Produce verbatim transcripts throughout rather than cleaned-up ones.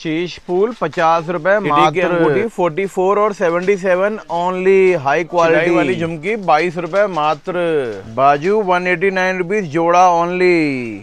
शीश फूल पचास रुपए मात्र, फोर्टी फोर और seventy seven only. High quality वाली झुमकी बाईस रुपए मात्र। बाजू वन एटी नाइन रुपीज जोड़ा only.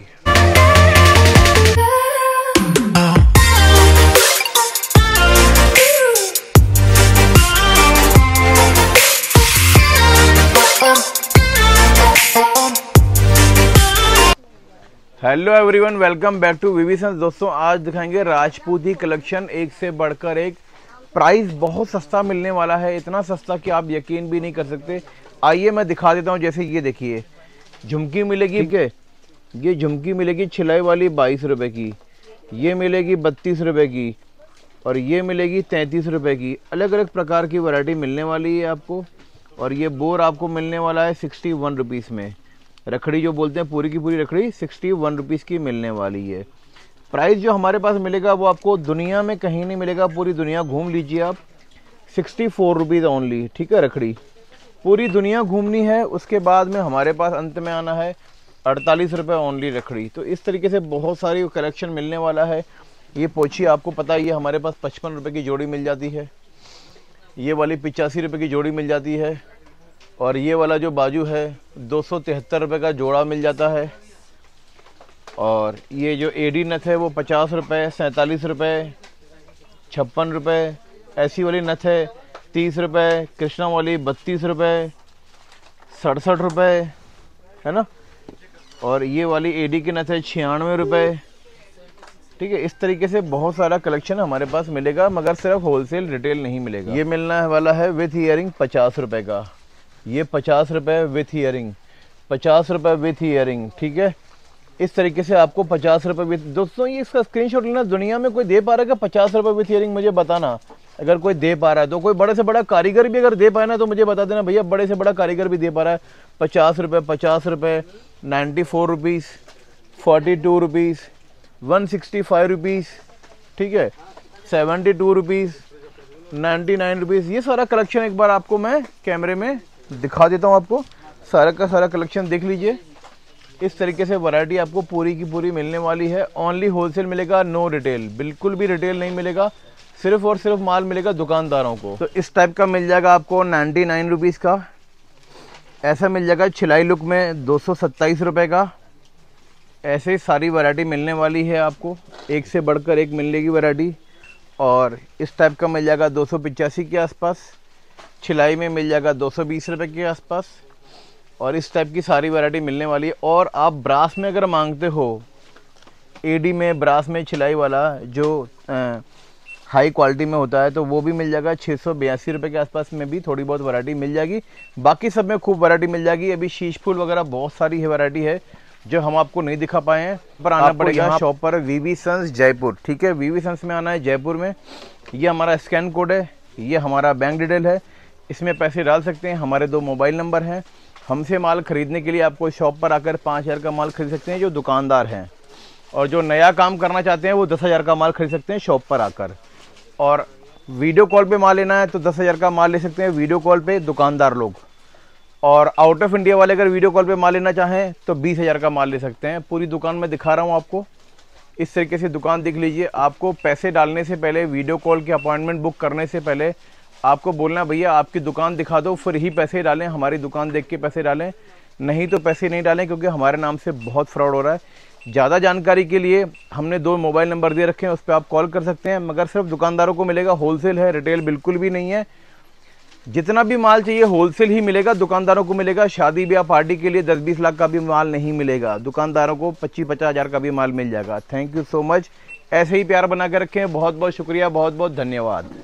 Hello everyone, welcome back to VV sons. दोस्तों आज दिखाएंगे राजपूती कलेक्शन, एक से बढ़कर एक। प्राइस बहुत सस्ता मिलने वाला है, इतना सस्ता कि आप यकीन भी नहीं कर सकते। आइए मैं दिखा देता हूं। जैसे ये देखिए झुमकी मिलेगी, ठीक है, ये झुमकी मिलेगी छिलाई वाली बाईस रुपए की, ये मिलेगी बत्तीस रुपए की और ये मिलेगी तैंतीस रुपए की। अलग अलग प्रकार की वैरायटी मिलने वाली है आपको। और ये बोर आपको मिलने वाला है सिक्सटी वन रुपीज़ में। रखड़ी जो बोलते हैं, पूरी की पूरी रखड़ी सिक्सटी वन रुपीज़ की मिलने वाली है। प्राइस जो हमारे पास मिलेगा वो आपको दुनिया में कहीं नहीं मिलेगा। पूरी दुनिया घूम लीजिए आप, सिक्सटी फोर रुपीज़ ओनली, ठीक है। रखड़ी पूरी दुनिया घूमनी है, उसके बाद में हमारे पास अंत में आना है अड़तालीस रुपये ओनली रखड़ी। तो इस तरीके से बहुत सारी कलेक्शन मिलने वाला है। ये पोछी आपको पता ही है, हमारे पास पचपन रुपये की जोड़ी मिल जाती है। ये वाली पिचासी रुपये की जोड़ी मिल जाती है। और ये वाला जो बाजू है दो सौ तिहत्तर रुपये का जोड़ा मिल जाता है। और ये जो एडी नथ है वो पचास रुपये, सैंतालीस रुपये, छप्पन रुपये। ऐसी वाली नथ है तीस रुपये, कृष्णा वाली बत्तीस रुपये, सड़सठ रुपये, है ना। और ये वाली एडी की नथ है छियानवे रुपये, ठीक है। इस तरीके से बहुत सारा कलेक्शन हमारे पास मिलेगा, मगर सिर्फ होलसेल रिटेल नहीं मिलेगा। ये मिलना वाला है विथ ईयरिंग पचास रुपये का। ये पचास रुपये विथ ईयरिंग, पचास रुपये विथ ईयरिंग, ठीक है। इस तरीके से आपको पचास रुपये विथ। दोस्तों ये इसका स्क्रीनशॉट लेना। दुनिया में कोई दे पा रहा है क्या पचास रुपये विथ ईयरिंग? मुझे बताना। अगर कोई दे पा रहा है तो, कोई बड़े से बड़ा कारीगर भी अगर दे पाए ना तो मुझे बता देना भैया, बड़े से बड़ा कारीगर भी दे पा रहा है। पचास रुपये, पचास रुपये, ninety four rupees, forty two rupees, one sixty five rupees, ठीक है, seventy two rupees, ninety nine rupees. ये सारा कलेक्शन एक बार आपको मैं कैमरे में दिखा देता हूँ। आपको सारा का सारा कलेक्शन देख लीजिए। इस तरीके से वैरायटी आपको पूरी की पूरी मिलने वाली है। ओनली होलसेल मिलेगा, नो रिटेल। बिल्कुल भी रिटेल नहीं मिलेगा, सिर्फ और सिर्फ माल मिलेगा दुकानदारों को। तो इस टाइप का मिल जाएगा आपको नाइन्टी नाइन रुपीज़ का। ऐसा मिल जाएगा छिलाई लुक में दो सौ सत्ताईस रुपये का। ऐसे ही सारी वैरायटी मिलने वाली है आपको, एक से बढ़कर एक मिलेगी वैरायटी। और इस टाइप का मिल जाएगा दो सौ पचासी के आसपास। छिलाई में मिल जाएगा दो सौ बीस रुपये के आसपास। और इस टाइप की सारी वैरायटी मिलने वाली है। और आप ब्रास में अगर मांगते हो, एडी में, ब्रास में छिलाई वाला जो आ, हाई क्वालिटी में होता है, तो वो भी मिल जाएगा छः सौ बयासी रुपये के आसपास में भी थोड़ी बहुत वैरायटी मिल जाएगी। बाकी सब में खूब वैरायटी मिल जाएगी। अभी शीश फूल वगैरह बहुत सारी है वैरायटी है जो हम आपको नहीं दिखा पाए हैं। पर आना पड़ेगा शॉप पर, वीवी सन्स जयपुर, ठीक है। वीवी सन्स में आना है जयपुर में। ये हमारा स्कैन कोड है, ये हमारा बैंक डिटेल है, इसमें पैसे डाल सकते हैं। हमारे दो मोबाइल नंबर हैं। हमसे माल खरीदने के लिए आपको शॉप पर आकर पाँच हज़ार का माल खरीद सकते हैं जो दुकानदार हैं। और जो नया काम करना चाहते हैं वो दस हज़ार का माल खरीद सकते हैं शॉप पर आकर। और वीडियो कॉल पे माल लेना है तो दस हज़ार का माल ले सकते हैं वीडियो कॉल पे दुकानदार लोग। और आउट ऑफ इंडिया वाले अगर वीडियो कॉल पे माल लेना चाहें तो बीस हज़ार का माल ले सकते हैं। पूरी दुकान में दिखा रहा हूँ आपको, इस तरीके से दुकान देख लीजिए। आपको पैसे डालने से पहले, वीडियो कॉल की अपॉइंटमेंट बुक करने से पहले आपको बोलना भैया आपकी दुकान दिखा दो, फिर ही पैसे डालें। हमारी दुकान देख के पैसे डालें, नहीं तो पैसे नहीं डालें, क्योंकि हमारे नाम से बहुत फ्रॉड हो रहा है। ज़्यादा जानकारी के लिए हमने दो मोबाइल नंबर दे रखे हैं, उस पर आप कॉल कर सकते हैं। मगर सिर्फ दुकानदारों को मिलेगा, होलसेल है, रिटेल बिल्कुल भी नहीं है। जितना भी माल चाहिए होलसेल ही मिलेगा, दुकानदारों को मिलेगा। शादी ब्याह पार्टी के लिए दस बीस लाख का भी माल नहीं मिलेगा, दुकानदारों को पच्चीस पचास हज़ार का भी माल मिल जाएगा। Thank you so much. ऐसे ही प्यार बना के रखें। बहुत बहुत शुक्रिया, बहुत बहुत धन्यवाद।